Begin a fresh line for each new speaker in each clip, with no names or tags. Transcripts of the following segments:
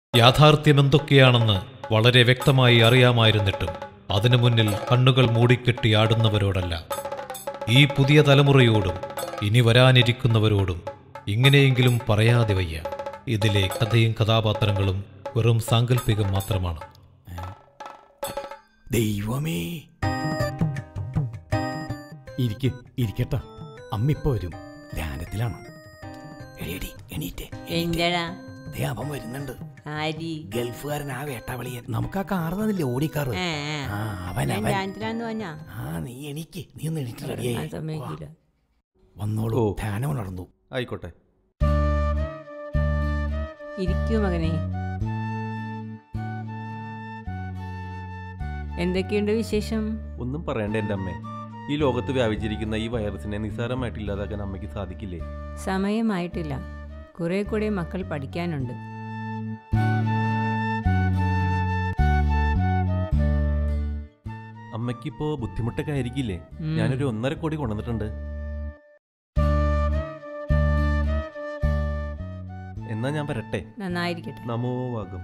യാഥാർത്ഥ്യമെന്തൊക്കെയാണെന്ന് വളരെ വ്യക്തമായി അറിയാമായിരുന്നിട്ടും അതിനു മുന്നിൽ കണ്ണുകൾ മൂടിക്കെട്ടി ആടുന്നവരോടല്ല, ഈ പുതിയ തലമുറയോടും ഇനി വരാനിരിക്കുന്നവരോടും ഇങ്ങനെയെങ്കിലും പറയാതെ വയ്യ. ഇതിലെ കഥയും കഥാപാത്രങ്ങളും വെറും സാങ്കല്പികം മാത്രമാണ്.
ദൈവമേ, ഇരിക്കട്ടെ, അമ്മ ഇപ്പൊ വരും. ധ്യാനത്തിലാണ്. അവൻ വരുന്നുണ്ട്. ഗൾഫുകാരൻ, ആ വേട്ടാവളിയൻ. നമുക്ക് ആ കാർ തന്നില്ലേ, ഓടിക്കാറ്. നീ എണീക്ക്, നീ ഒന്ന് എണീറ്റ് വന്നോളൂ. ധ്യാനം നടന്നു.
ആയിക്കോട്ടെ.
ഇരിക്കൂ മകനെ. എന്തൊക്കെയുണ്ട് വിശേഷം?
ഒന്നും പറയണ്ട എൻ്റെ അമ്മേ. ഈ ലോകത്ത് വ്യാപിച്ചിരിക്കുന്ന ഈ വൈറസിനെ നിസ്സാരമായിട്ട് ഇല്ലാതാക്കാൻ അമ്മയ്ക്ക് സാധിക്കില്ലേ?
സമയമായിട്ടില്ല. കുറെ കൂടെ മക്കൾ പഠിക്കാനുണ്ട്.
അമ്മയ്ക്കിപ്പോ ബുദ്ധിമുട്ടൊക്കെ ആയിരിക്കില്ലേ? ഞാനൊരു 1.5 കോടി കൊണ്ടുവന്നിട്ടുണ്ട്. എന്നാ ഞാൻ വരട്ടെ.
നന്നായിരിക്കട്ടെ.
നമോ വാഗം.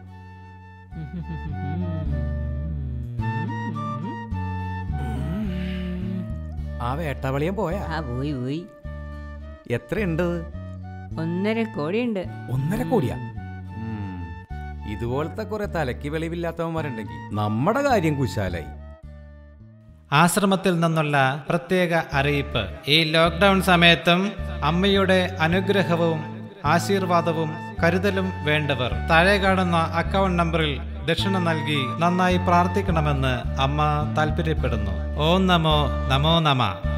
ആ വേട്ടാവളിയൻ പോയാ?
പോയി.
എത്രയുണ്ട്?
1.5 കോടിയുണ്ട്.
1.5 കോടിയാ? ഇതുപോലത്തെ കുറെ തലയ്ക്ക് വെളിവില്ലാത്തവന്മാരുണ്ടെങ്കിൽ നമ്മുടെ കാര്യം കുശാലായി.
ആശ്രമത്തിൽ നിന്നുള്ള പ്രത്യേക അറിയിപ്പ്. ഈ ലോക്ക്ഡൗൺ സമയത്തും അമ്മയുടെ അനുഗ്രഹവും ആശീർവാദവും കരുതലും വേണ്ടവർ താഴെ കാണുന്ന അക്കൗണ്ട് നമ്പറിൽ ദക്ഷിണ നൽകി നന്നായി പ്രാർത്ഥിക്കണമെന്ന് അമ്മ താല്പര്യപ്പെടുന്നു. ഓം നമോ നമോ നമ.